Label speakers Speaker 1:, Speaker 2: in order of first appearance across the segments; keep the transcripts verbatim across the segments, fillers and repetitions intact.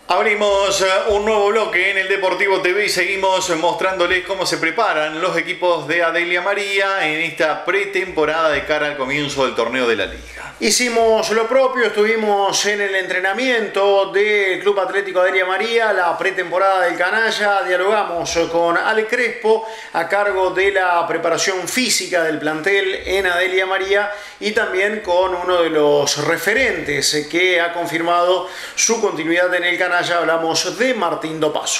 Speaker 1: Abrimos un nuevo bloque en el Deportivo T V y seguimos mostrándoles cómo se preparan los equipos de Adelia María en esta pretemporada de cara al comienzo del torneo de la Liga.
Speaker 2: Hicimos lo propio, estuvimos en el entrenamiento del Club Atlético Adelia María, la pretemporada del Canalla, dialogamos con Ale Crespo a cargo de la preparación física del plantel en Adelia María y también con uno de los referentes que ha confirmado su continuidad en el Canalla, hablamos de Martín Dopazo.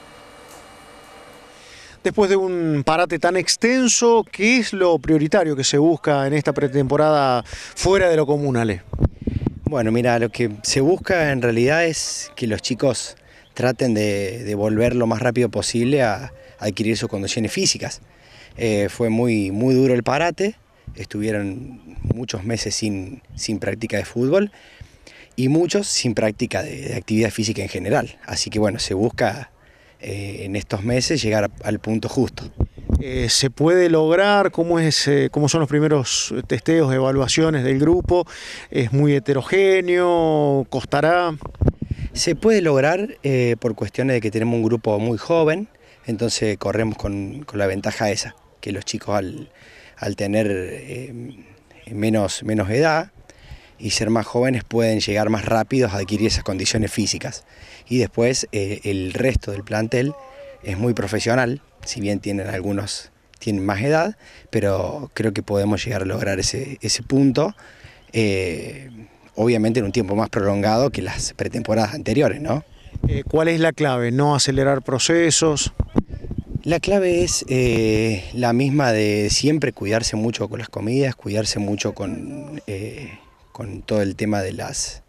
Speaker 2: Después de un parate tan extenso, ¿qué es lo prioritario que se busca en esta pretemporada fuera de lo común, Ale?
Speaker 3: Bueno, mira, lo que se busca en realidad es que los chicos traten de, de volver lo más rápido posible a, a adquirir sus condiciones físicas. Eh, fue muy, muy duro el parate, estuvieron muchos meses sin, sin práctica de fútbol y muchos sin práctica de, de actividad física en general. Así que bueno, se busca eh, en estos meses llegar al punto justo.
Speaker 2: Eh, ¿Se puede lograr? ¿Cómo, es, eh, ¿Cómo son los primeros testeos, evaluaciones del grupo? ¿Es muy heterogéneo? ¿Costará?
Speaker 3: Se puede lograr eh, por cuestiones de que tenemos un grupo muy joven, entonces corremos con, con la ventaja esa, que los chicos al, al tener eh, menos, menos edad y ser más jóvenes pueden llegar más rápido a adquirir esas condiciones físicas. Y después eh, el resto del plantel es muy profesional, si bien tienen algunos tienen más edad, pero creo que podemos llegar a lograr ese, ese punto, eh, obviamente en un tiempo más prolongado que las pretemporadas anteriores, ¿no?
Speaker 2: Eh, ¿Cuál es la clave? ¿No acelerar procesos?
Speaker 3: La clave es eh, la misma de siempre, cuidarse mucho con las comidas, cuidarse mucho con, eh, con todo el tema de las,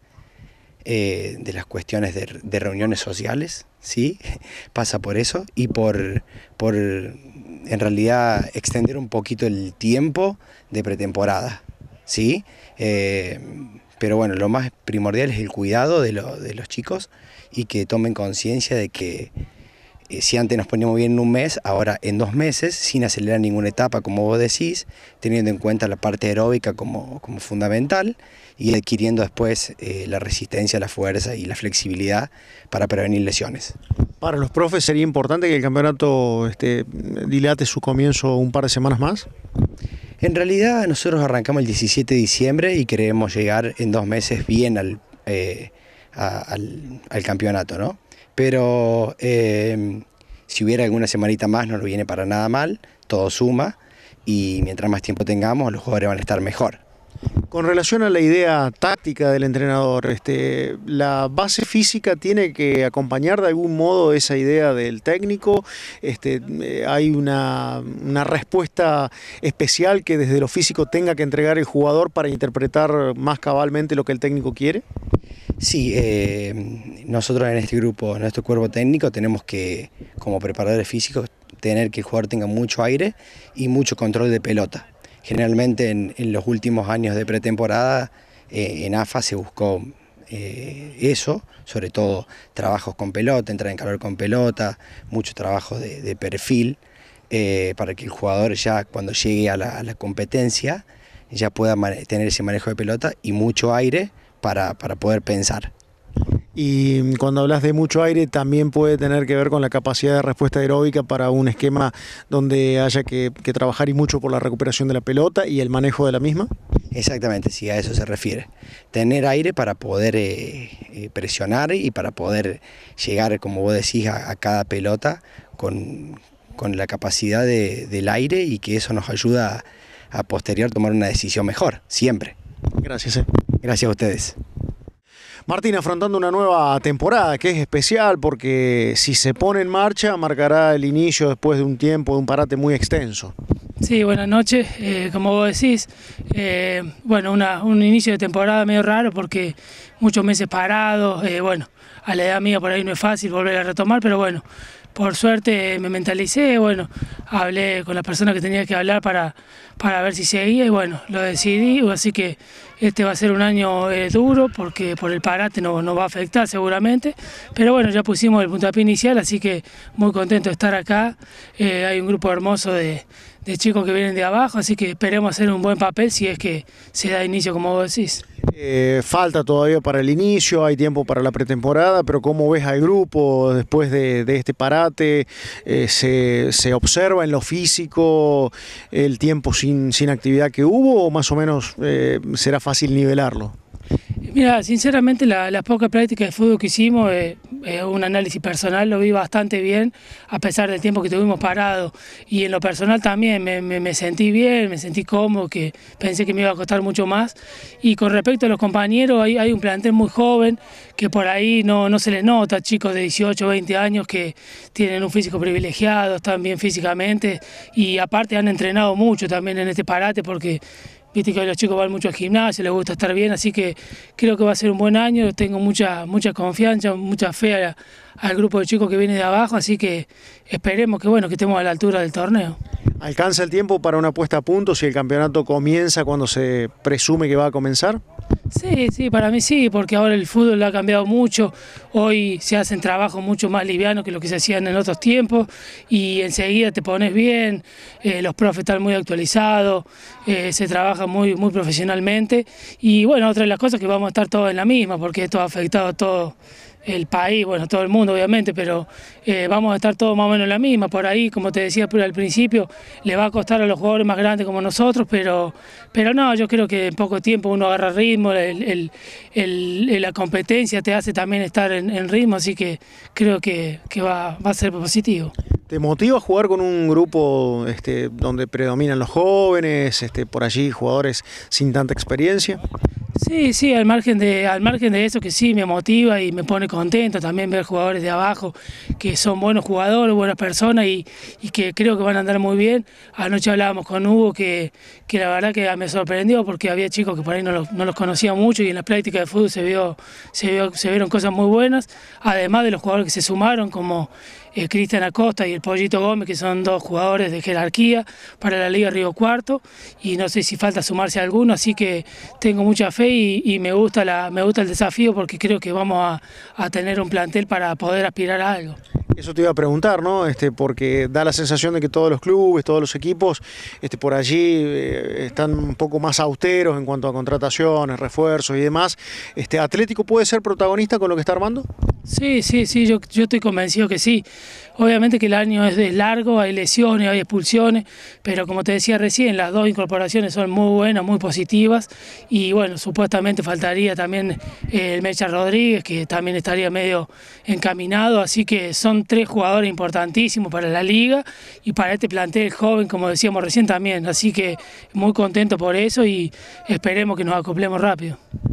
Speaker 3: eh, de las cuestiones de, de reuniones sociales, ¿sí? Pasa por eso y por, por en realidad extender un poquito el tiempo de pretemporada, ¿sí? Eh, pero bueno, lo más primordial es el cuidado de, lo, de los chicos y que tomen conciencia de que eh, si antes nos poníamos bien en un mes, ahora en dos meses, sin acelerar ninguna etapa, como vos decís, teniendo en cuenta la parte aeróbica como, como fundamental y adquiriendo después eh, la resistencia, la fuerza y la flexibilidad para prevenir lesiones.
Speaker 2: Para los profes sería importante que el campeonato este, dilate su comienzo un par de semanas más.
Speaker 3: En realidad nosotros arrancamos el diecisiete de diciembre y queremos llegar en dos meses bien al, eh, a, al, al campeonato, ¿no? Pero eh, si hubiera alguna semanita más no nos viene para nada mal, todo suma y mientras más tiempo tengamos los jugadores van a estar mejor.
Speaker 2: Con relación a la idea táctica del entrenador, este, ¿la base física tiene que acompañar de algún modo esa idea del técnico? Este, ¿Hay una, una respuesta especial que desde lo físico tenga que entregar el jugador para interpretar más cabalmente lo que el técnico quiere?
Speaker 3: Sí, eh, nosotros en este grupo, en nuestro cuerpo técnico, tenemos que, como preparadores físicos, tener que el jugador tenga mucho aire y mucho control de pelota. Generalmente en, en los últimos años de pretemporada eh, en A F A se buscó eh, eso, sobre todo trabajos con pelota, entrar en calor con pelota, mucho trabajo de, de perfil, eh, para que el jugador ya cuando llegue a la, a la competencia ya pueda tener ese manejo de pelota y mucho aire para, para poder pensar.
Speaker 2: Y cuando hablas de mucho aire también puede tener que ver con la capacidad de respuesta aeróbica para un esquema donde haya que, que trabajar y mucho por la recuperación de la pelota y el manejo de la misma.
Speaker 3: Exactamente, sí, a eso se refiere. Tener aire para poder eh, eh, presionar y para poder llegar, como vos decís, a, a cada pelota con, con la capacidad de, del aire y que eso nos ayuda a, a posterior tomar una decisión mejor, siempre.
Speaker 2: Gracias. Eh.
Speaker 3: Gracias a ustedes.
Speaker 2: Martín, afrontando una nueva temporada que es especial porque si se pone en marcha marcará el inicio después de un tiempo, de un parate muy extenso.
Speaker 4: Sí, buenas noches. Eh, como vos decís, eh, bueno, una, un inicio de temporada medio raro porque muchos meses parados, eh, bueno, a la edad mía por ahí no es fácil volver a retomar, pero bueno, por suerte me mentalicé, bueno, hablé con la persona que tenía que hablar para, para ver si seguía y bueno, lo decidí, así que este va a ser un año eh, duro porque por el parate no, no va a afectar seguramente, pero bueno, ya pusimos el puntapié inicial, así que muy contento de estar acá, eh, hay un grupo hermoso de, de chicos que vienen de abajo, así que esperemos hacer un buen papel si es que se da inicio como vos decís.
Speaker 2: Eh, falta todavía para el inicio, hay tiempo para la pretemporada, pero ¿cómo ves al grupo después de, de este parate? Eh, se, ¿Se observa en lo físico el tiempo sin, sin actividad que hubo o más o menos eh, será fácil nivelarlo?
Speaker 4: Mira, sinceramente la, la poca práctica de fútbol que hicimos, eh, eh, un análisis personal lo vi bastante bien, a pesar del tiempo que tuvimos parado. Y en lo personal también me, me, me sentí bien, me sentí cómodo, que pensé que me iba a costar mucho más. Y con respecto a los compañeros, hay, hay un plantel muy joven, que por ahí no, no se les nota, chicos de dieciocho, veinte años que tienen un físico privilegiado, están bien físicamente y aparte han entrenado mucho también en este parate porque viste que los chicos van mucho al gimnasio, les gusta estar bien, así que creo que va a ser un buen año, tengo mucha, mucha confianza, mucha fe a, al grupo de chicos que viene de abajo, así que esperemos que, bueno, que estemos a la altura del torneo.
Speaker 2: ¿Alcanza el tiempo para una puesta a punto si el campeonato comienza cuando se presume que va a comenzar?
Speaker 4: Sí, sí, para mí sí, porque ahora el fútbol ha cambiado mucho, hoy se hacen trabajos mucho más livianos que lo que se hacían en otros tiempos y enseguida te pones bien, eh, los profes están muy actualizados, eh, se trabaja muy, muy profesionalmente y bueno, otra de las cosas es que vamos a estar todos en la misma porque esto ha afectado a todo el país, bueno, todo el mundo obviamente, pero eh, vamos a estar todos más o menos en la misma, por ahí, como te decía al principio, le va a costar a los jugadores más grandes como nosotros, pero, pero no, yo creo que en poco tiempo uno agarra ritmo, el, el, el, la competencia te hace también estar en, en ritmo, así que creo que, que va, va a ser positivo.
Speaker 2: ¿Te motiva jugar con un grupo este, donde predominan los jóvenes, este, por allí jugadores sin tanta experiencia?
Speaker 4: Sí, sí, al margen de, al margen de eso que sí me motiva y me pone contento también ver jugadores de abajo que son buenos jugadores, buenas personas y, y que creo que van a andar muy bien. Anoche hablábamos con Hugo que, que la verdad que me sorprendió porque había chicos que por ahí no los, no los conocía mucho y en la práctica de fútbol se vio, se vio, se vieron cosas muy buenas, además de los jugadores que se sumaron como eh, Cristian Acosta y el Pollito Gómez, que son dos jugadores de jerarquía para la Liga Río Cuarto y no sé si falta sumarse a alguno, así que tengo mucha fe y, y me gusta la, me gusta el desafío porque creo que vamos a, a tener un plantel para poder aspirar a algo.
Speaker 2: Eso te iba a preguntar, ¿no? Este, porque da la sensación de que todos los clubes, todos los equipos, este, por allí eh, están un poco más austeros en cuanto a contrataciones, refuerzos y demás. Este, ¿Atlético puede ser protagonista con lo que está armando?
Speaker 4: Sí, sí, sí, yo, yo estoy convencido que sí. Obviamente que el año es, es largo, hay lesiones, hay expulsiones, pero como te decía recién, las dos incorporaciones son muy buenas, muy positivas y bueno, supuestamente faltaría también el Mecha Rodríguez, que también estaría medio encaminado, así que son tres jugadores importantísimos para la liga y para este plantel joven, como decíamos recién también, así que muy contento por eso y esperemos que nos acoplemos rápido.